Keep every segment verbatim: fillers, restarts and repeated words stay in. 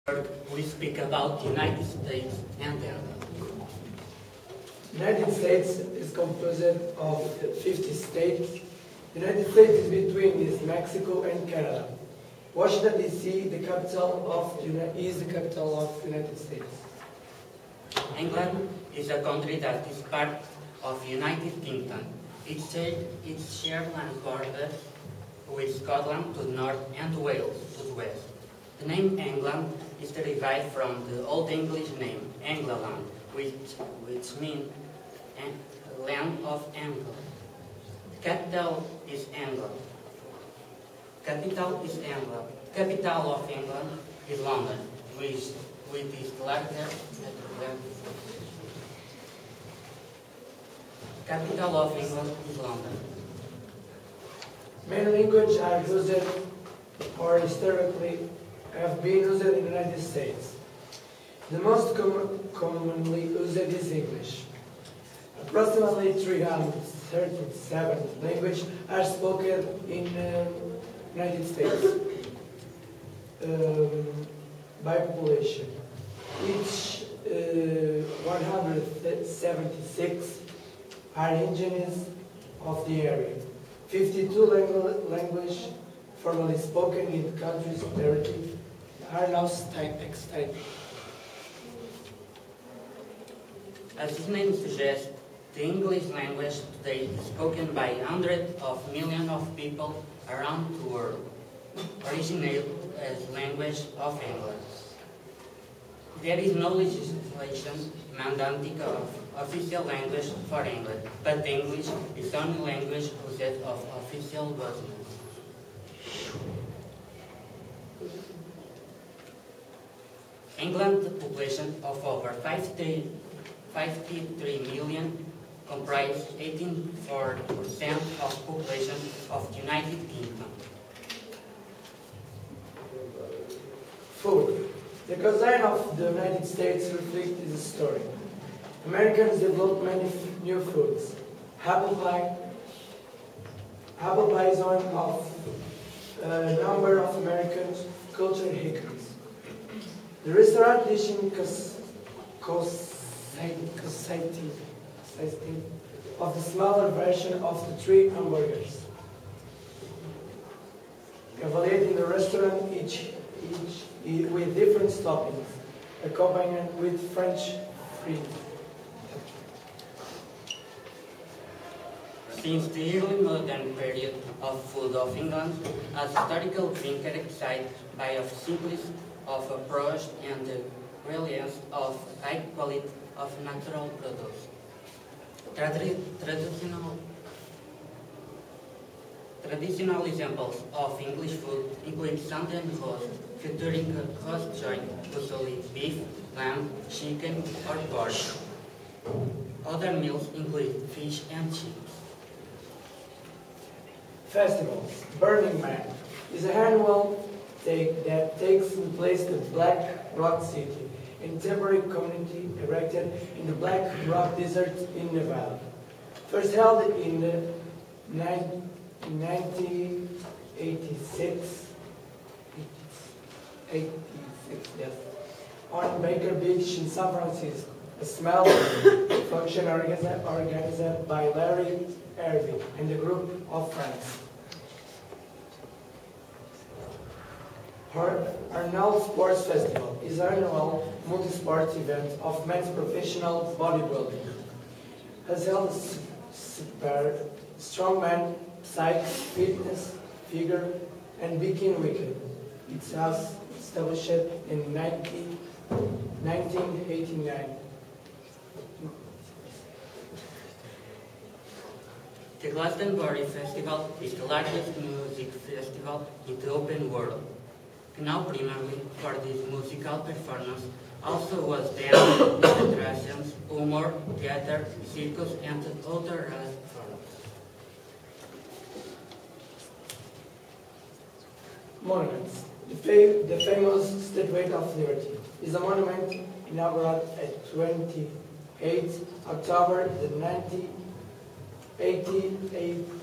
We speak about United States and Canada. United States is composed of fifty states. United States is between is Mexico and Canada. Washington D C, the capital of is the capital of United States. England is a country that is part of United Kingdom. It shares its shared land borders with Scotland to the north and Wales to the west. The name England is derived from the Old English name England, which, which means land of England. The capital is England. Capital is England. Capital of England is London, which, which is larger than Capital of England is London. Many languages are used or historically have been used in the United States. The most com commonly used is English. Approximately three hundred thirty-seven languages are spoken in the uh, United States um, by population. Each uh, one hundred seventy-six are indigenous of the area. fifty-two languages formally spoken in the country's territory are now extant. As its name suggests, the English language today is spoken by hundreds of millions of people around the world, originated as language of England. There is no legislation mandating of official language for England, but English is the only language used of official business. England's population of over fifty-three million comprises eighty-four percent of population of the United Kingdom. Food. The cuisine of the United States reflects this story. Americans developed many new foods. Apple pie. Apple pie is one of a number of American cultural hickories. The restaurant dish in consisting of the smaller version of the three hamburgers. Evaluating the restaurant each, each with different toppings, accompanied with French fries. Since the early modern period of food of England has historical been characterized by a simplicity of approach and the reliance of high quality of natural products. Tradi traditional, traditional examples of English food include Sunday roast, featuring a roast joint, usually beef, lamb, chicken, or pork. Other meals include fish and chips. Festivals. Burning Man is an annual take that takes place in Black Rock City, a temporary community erected in the Black Rock Desert in Nevada. First held in nineteen eighty-six, eighty-six yes, on Baker Beach in San Francisco. A small function organized, organized by Larry Irving and a group of friends. Arnold Sports Festival is an annual multi-sport event of men's professional bodybuilding. Has held a super strongman, psych, fitness, figure, and bikini weekend. It was established in nineteen eighty-nine. The Glastonbury Festival is the largest music festival in the open world. Now primarily for this musical performance, also was dance, illustrations, humor, theater, circus, and other forms. Monuments. The, fa the famous Statue of Liberty is a monument inaugurated at twenty-eighth October eighteen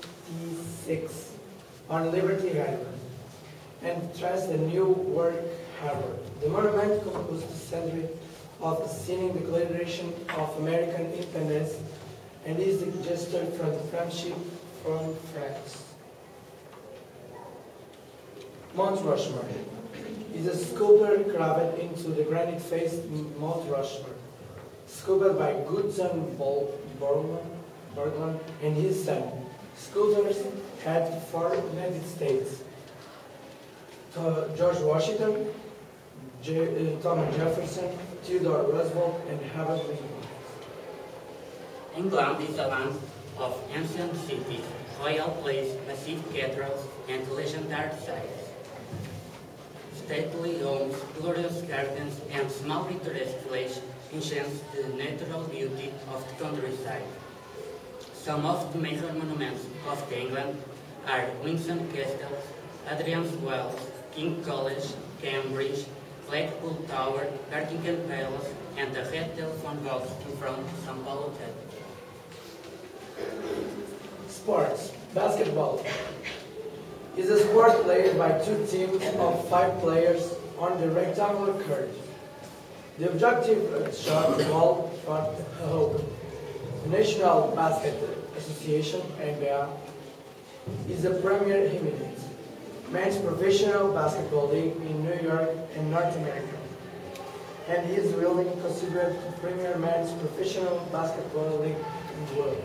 eighty-six on Liberty Island, and traces the new work Harbor. The monument commemorates the century of the signing Declaration of American Independence and is the gesture from the friendship from France. Mount Rushmore is a sculpture carved into the granite face in Mount Rushmore, sculpted by Gutzon Borglum and his son. Sculptors had for the United States to George Washington, J uh, Thomas Jefferson, Theodore Roosevelt, and Abraham Lincoln. England is a land of ancient cities, royal places, massive cathedrals, and legendary sites. Stately homes, glorious gardens, and small picturesque villages enhance the natural beauty of the countryside. Some of the major monuments of England are Windsor Castle, Hadrian's Wells, King College, Cambridge, Blackpool Tower, Buckingham Palace, and the Red Telephone Box in front of São Paulo Cathedral. Sports. Basketball is a sport played by two teams of five players on the rectangular court. The objective is to shot the ball from the hoop. The National Basketball Association, N B A, is the premier eminent men's professional basketball league in New York and North America, and is really considered the premier men's professional basketball league in the world.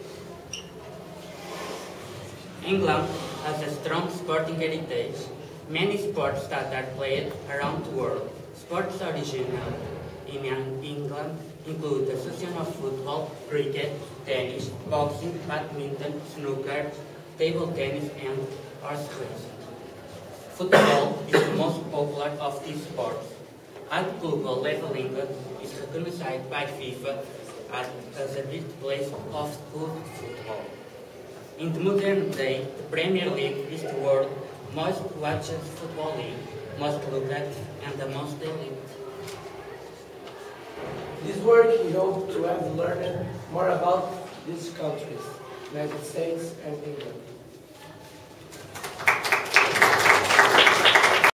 England has a strong sporting heritage. Many sports that are played around the world. Sports original in England include the Association of Football, Cricket, Tennis, Boxing, Badminton, Snooker, Table Tennis, and Horse Racing. Football is the most popular of these sports. At global level, England is recognized by FIFA as, as a birthplace of club football. In the modern day, the Premier League is the world's most watched football league, most looked at, and the most elite. This work, he hoped to have learned more about these countries, United States and England.